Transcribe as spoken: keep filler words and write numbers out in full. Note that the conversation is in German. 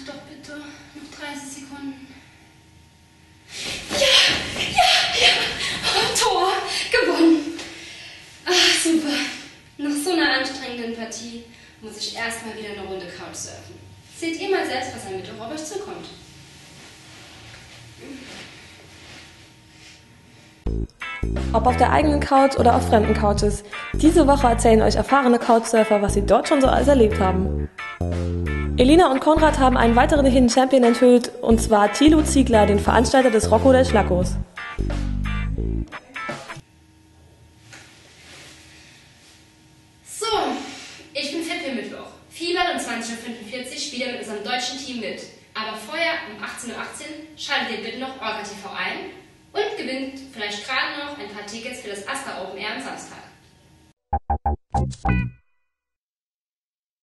Mach doch bitte. Noch dreißig Sekunden. Ja, ja, ja. Oh, Tor. Gewonnen. Ach, super. Nach so einer anstrengenden Partie muss ich erstmal wieder eine Runde Couchsurfen. Seht ihr mal selbst, was am Mittwoch auf euch zukommt. Ob auf der eigenen Couch oder auf fremden Couches, diese Woche erzählen euch erfahrene Couchsurfer, was sie dort schon so alles erlebt haben. Elina und Konrad haben einen weiteren Hidden Champion enthüllt, und zwar Thilo Ziegler, den Veranstalter des Rocco del Schlaccos. So, ich bin fit für Mittwoch. Fieber um zwanzig Uhr fünfundvierzig wieder mit unserem deutschen Team mit. Aber vorher um achtzehn Uhr achtzehn schaltet ihr bitte noch Orca T V ein und gewinnt vielleicht gerade noch ein paar Tickets für das Astra Open Air am Samstag.